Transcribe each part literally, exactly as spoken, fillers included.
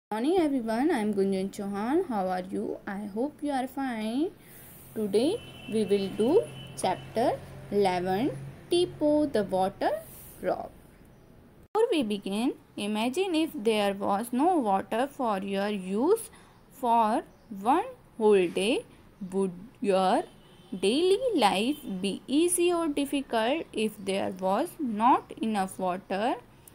Morning everyone, I am Gunjan Chauhan. How are you? I hope you are fine. Today we will do chapter eleven, Tipo the water drop. Before we begin, imagine if there was no water for your use for one whole day. Would your daily life be easy or difficult if there was not enough water?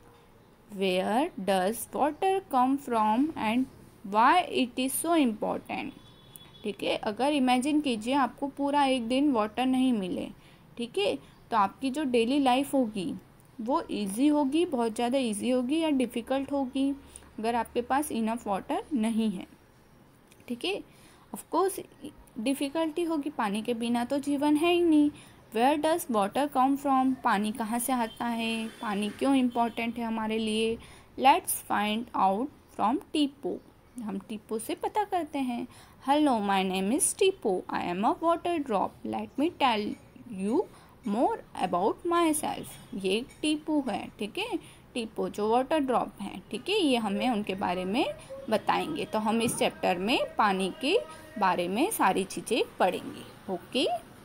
Where does water come from and why it is so important? ठीक है, अगर imagine कीजिए आपको पूरा एक दिन water नहीं मिले, ठीक है, तो आपकी जो डेली लाइफ होगी वो इजी होगी, बहुत ज़्यादा इजी होगी या डिफ़िकल्ट होगी अगर आपके पास इनफ वाटर नहीं है. ठीक है, ऑफ कोर्स डिफ़िकल्टी होगी, पानी के बिना तो जीवन है ही नहीं. Where does water come from, पानी कहाँ से आता है, पानी क्यों इम्पोर्टेंट है हमारे लिए. Let's find out from Tipo. हम टीपो से पता करते हैं. Hello, my name is Tipo. I am a water drop. Let me tell you more about myself. ये टीपो है, ठीक है, टीपो जो वाटर ड्रॉप हैं, ठीक है, ये हमें उनके बारे में बताएंगे. तो हम इस चैप्टर में पानी के बारे में सारी चीज़ें पढ़ेंगे. Okay.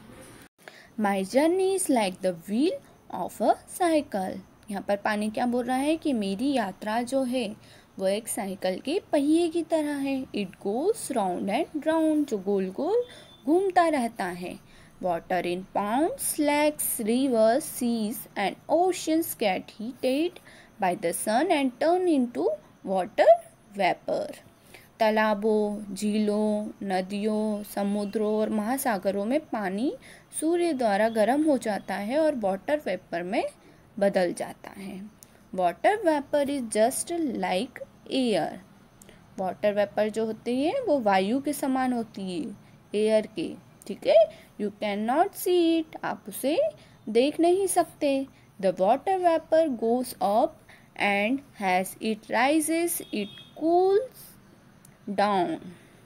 My journey is like the wheel of a cycle. यहाँ पर पानी क्या बोल रहा है कि मेरी यात्रा जो है वो एक साइकिल के पहिए की तरह है. It goes round and round, जो गोल गोल घूमता रहता है. Water in ponds, lakes, rivers, seas and oceans get heated by the sun and turn into water vapour. तालाबों, झीलों, नदियों, समुद्रों और महासागरों में पानी सूर्य द्वारा गर्म हो जाता है और वाटर वेपर में बदल जाता है. Water vapour is just like air. Water vapour जो होती है वो वायु के समान होती है, एयर के. ठीक है, you can not see it, आप उसे देख नहीं सकते. The water vapour goes up and has it rises it cools down.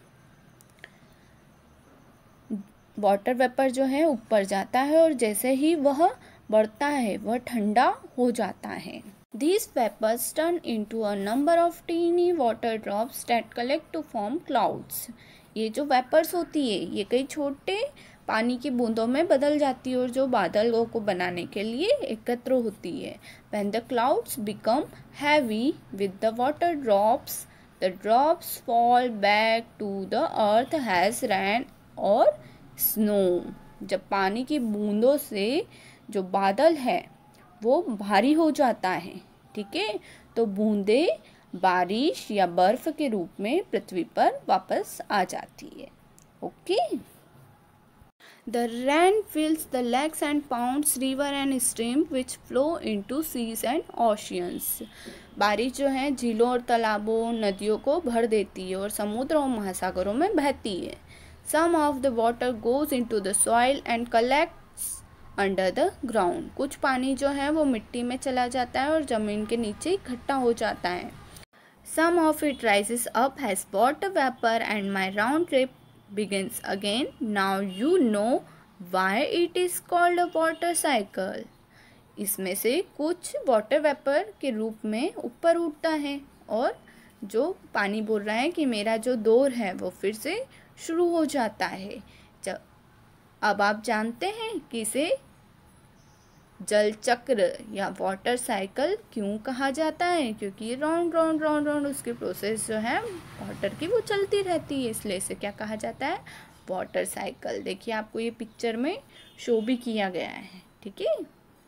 Water vapour जो है ऊपर जाता है और जैसे ही वह बढ़ता है वह ठंडा हो जाता है. These vapors turn into a number of teeny water drops that collect to form clouds. ये जो वेपर्स होती है ये कई छोटे पानी की बूंदों में बदल जाती है और जो बादलों को बनाने के लिए एकत्र होती है. When the clouds become heavy with the water drops, the drops fall back to the earth as rain or snow. जब पानी की बूंदों से जो बादल है वो भारी हो जाता है, ठीक है, तो बूंदे बारिश या बर्फ के रूप में पृथ्वी पर वापस आ जाती है. Okay. The rain fills the lakes and ponds, river and stream which flow into seas and oceans. बारिश जो है झीलों और तालाबों, नदियों को भर देती है और समुद्र और महासागरों में बहती है. Some of the water goes into the soil and collects under the ground. कुछ पानी जो है वो मिट्टी में चला जाता है और ज़मीन के नीचे इकट्ठा हो जाता है. Some of it rises up as water vapor and my round trip begins again. Now you know why it is called a water cycle. इसमें से कुछ वाटर वेपर के रूप में ऊपर उठता है और जो पानी बोल रहा है कि मेरा जो दौर है वो फिर से शुरू हो जाता है. जब अब आप जानते हैं कि इसे जल चक्र या वाटर साइकिल क्यों कहा जाता है, क्योंकि राउंड राउंड राउंड राउंड उसकी प्रोसेस जो है वाटर की वो चलती रहती है, इसलिए इसे क्या कहा जाता है, वाटर साइकिल. देखिए आपको ये पिक्चर में शो भी किया गया है. ठीक है.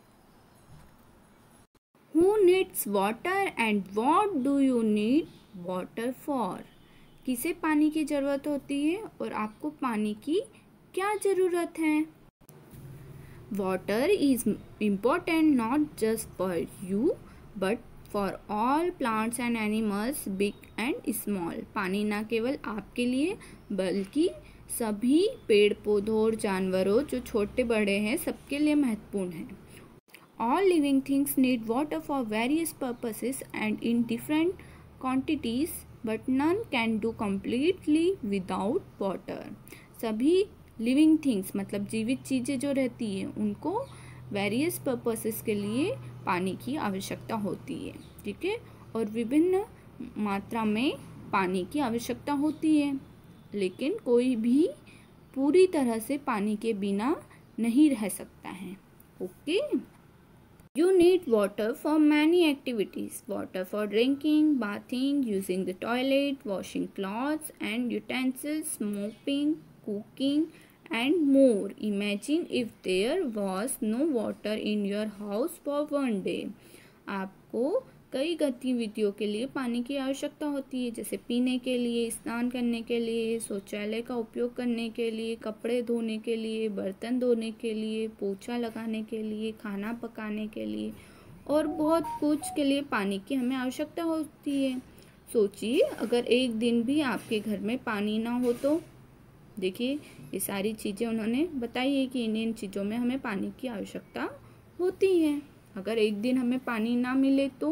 Who needs water and what do you need water for? किसे पानी की ज़रूरत होती है और आपको पानी की क्या ज़रूरत है. Water is important not just for you but for all plants and animals, big and small. पानी ना केवल आपके लिए बल्कि सभी पेड़ पौधों और जानवरों जो छोटे बड़े हैं सबके लिए महत्वपूर्ण है. All living things need water for various purposes and in different quantities, but none can do completely without water. सभी लिविंग थिंग्स मतलब जीवित चीज़ें जो रहती हैं उनको वेरियस पर्पसेस के लिए पानी की आवश्यकता होती है. ठीक है, और विभिन्न मात्रा में पानी की आवश्यकता होती है, लेकिन कोई भी पूरी तरह से पानी के बिना नहीं रह सकता है। Okay, you need water for many activities. Water for drinking, bathing, using the toilet, washing clothes and utensils, mopping, cooking and more. Imagine if there was no water in your house for one day. आपको कई गतिविधियों के लिए पानी की आवश्यकता होती है, जैसे पीने के लिए, स्नान करने के लिए, शौचालय का उपयोग करने के लिए, कपड़े धोने के लिए, बर्तन धोने के लिए, पोछा लगाने के लिए, खाना पकाने के लिए और बहुत कुछ के लिए पानी की हमें आवश्यकता होती है। सोचिए अगर एक दिन भी आपके घर में पानी ना हो तो। देखिए ये सारी चीज़ें उन्होंने बताई है कि इन इन चीज़ों में हमें पानी की आवश्यकता होती है। अगर एक दिन हमें पानी ना मिले तो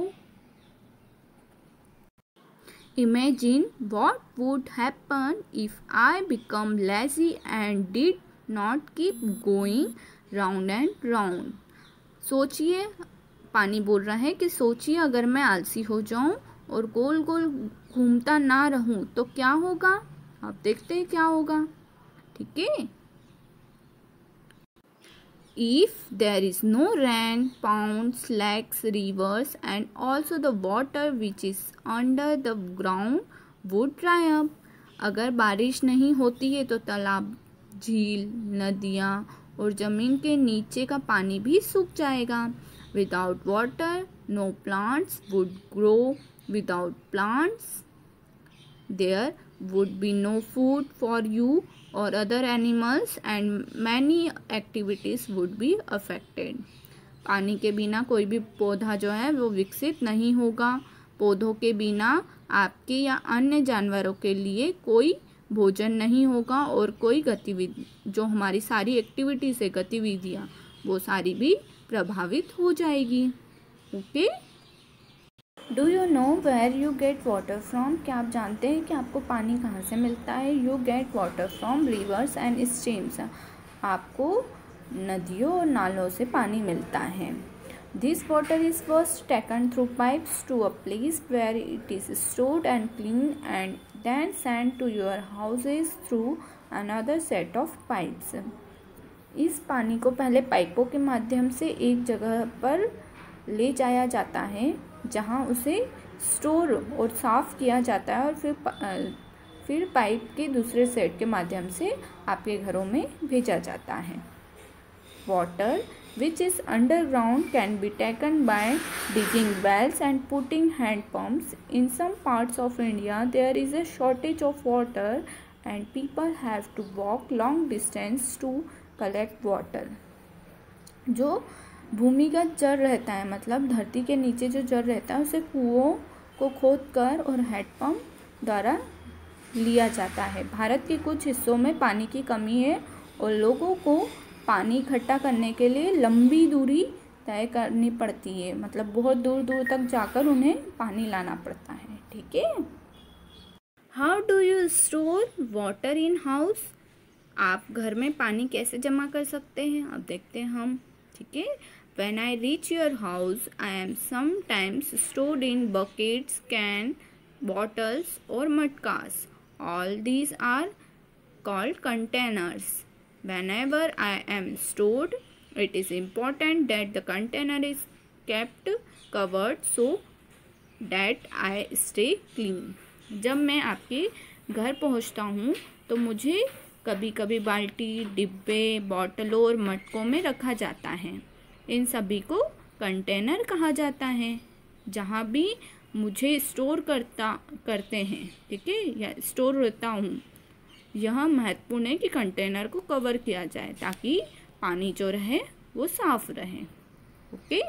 Imagine what would happen if I become lazy and did not keep going round and round. सोचिए, पानी बोल रहा है कि सोचिए अगर मैं आलसी हो जाऊं और गोल गोल घूमता ना रहूं तो क्या होगा। आप देखते हैं क्या होगा। ठीक है, If there is no rain, ponds, lakes, rivers and also the water which is under the ground would dry up. अगर बारिश नहीं होती है तो तालाब, झील, नदियाँ और ज़मीन के नीचे का पानी भी सूख जाएगा। Without water, no plants would grow. Without plants, there would be no food for you or other animals and many activities would be affected. पानी के बिना कोई भी पौधा जो है वो विकसित नहीं होगा। पौधों के बिना आपके या अन्य जानवरों के लिए कोई भोजन नहीं होगा और कोई गतिविधि, जो हमारी सारी एक्टिविटीज़ है, गतिविधियाँ, वो सारी भी प्रभावित हो जाएगी। Okay, do you know where you get water from? क्या आप जानते हैं कि आपको पानी कहाँ से मिलता है? You get water from rivers and streams. आपको नदियों और नालों से पानी मिलता है। This water is first taken through pipes to a place where it is stored and clean and then send to your houses through another set of pipes. इस पानी को पहले पाइपों के माध्यम से एक जगह पर ले जाया जाता है जहां उसे स्टोर और साफ़ किया जाता है और फिर फिर पाइप के दूसरे सेट के माध्यम से आपके घरों में भेजा जाता है। Water which is underground can be taken by digging wells and putting hand pumps. In some parts of India there is a shortage of water and people have to walk long distance to collect water. जो भूमिगत जल रहता है, मतलब धरती के नीचे जो जल रहता है, उसे कुओं को खोद कर और हैंडपम्प द्वारा लिया जाता है। भारत के कुछ हिस्सों में पानी की कमी है और लोगों को पानी इकट्ठा करने के लिए लंबी दूरी तय करनी पड़ती है, मतलब बहुत दूर दूर तक जाकर उन्हें पानी लाना पड़ता है। ठीक है, how do you store water in house? आप घर में पानी कैसे जमा कर सकते हैं, अब देखते हैं हम। ठीक है, when I reach your house, I am sometimes stored in buckets, can, bottles or matkas. All these are called containers. Whenever I am stored, it is important that the container is kept covered so that I stay clean. जब मैं आपके घर पहुंचता हूं तो मुझे कभी कभी बाल्टी, डिब्बे, बॉटलों और मटकों में रखा जाता है। इन सभी को कंटेनर कहा जाता है, जहाँ भी मुझे स्टोर करता करते हैं। ठीक है, या स्टोर रहता हूँ। यह महत्वपूर्ण है कि कंटेनर को कवर किया जाए ताकि पानी जो रहे वो साफ रहे। Okay,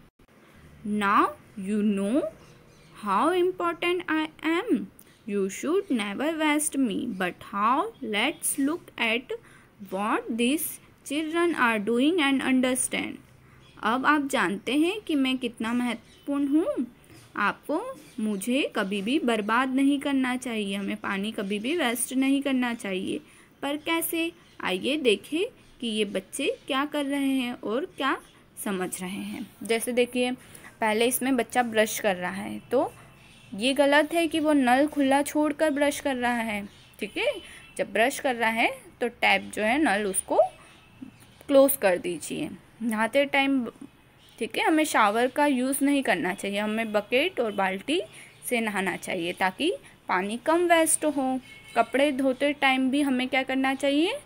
now you know how important I am. You should never waste me. But how? Let's look at what these children are doing and understand. अब आप जानते हैं कि मैं कितना महत्वपूर्ण हूँ। आपको मुझे कभी भी बर्बाद नहीं करना चाहिए, हमें पानी कभी भी वेस्ट नहीं करना चाहिए। पर कैसे? आइए देखें कि ये बच्चे क्या कर रहे हैं और क्या समझ रहे हैं। जैसे देखिए, पहले इसमें बच्चा ब्रश कर रहा है, तो ये गलत है कि वो नल खुला छोड़कर ब्रश कर रहा है। ठीक है, जब ब्रश कर रहा है तो टैप जो है नल उसको क्लोज कर दीजिए नहाते टाइम। ठीक है, हमें शावर का यूज़ नहीं करना चाहिए, हमें बकेट और बाल्टी से नहाना चाहिए ताकि पानी कम वेस्ट हो। कपड़े धोते टाइम भी हमें क्या करना चाहिए,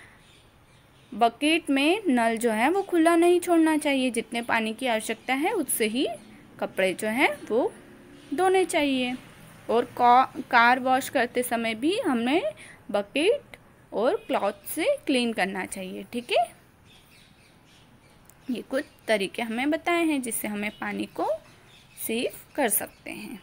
बकेट में नल जो है वो खुला नहीं छोड़ना चाहिए। जितने पानी की आवश्यकता है उससे ही कपड़े जो हैं वो धोने चाहिए। और कार वॉश करते समय भी हमें बकेट और क्लॉथ से क्लीन करना चाहिए। ठीक है, ये कुछ तरीके हमें बताए हैं जिससे हमें पानी को सेव कर सकते हैं।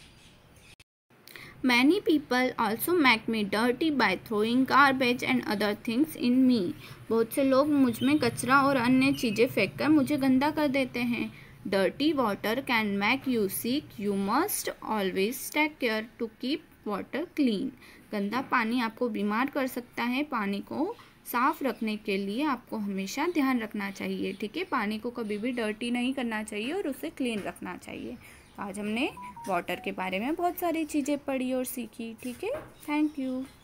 Many people also make me dirty by throwing garbage and other things in me. बहुत से लोग मुझ में कचरा और अन्य चीज़ें फेंक कर मुझे गंदा कर देते हैं। Dirty water can make you sick. You must always take care to keep water clean. गंदा पानी आपको बीमार कर सकता है। पानी को साफ़ रखने के लिए आपको हमेशा ध्यान रखना चाहिए। ठीक है, पानी को कभी भी डर्टी नहीं करना चाहिए और उसे क्लीन रखना चाहिए। आज हमने वाटर के बारे में बहुत सारी चीज़ें पढ़ी और सीखी। ठीक है, थैंक यू।